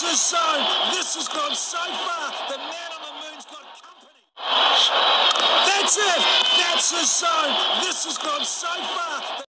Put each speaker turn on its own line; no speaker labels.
the zone. This has gone so far. The man on the moon's got company. That's it. That's the zone. This has gone so far.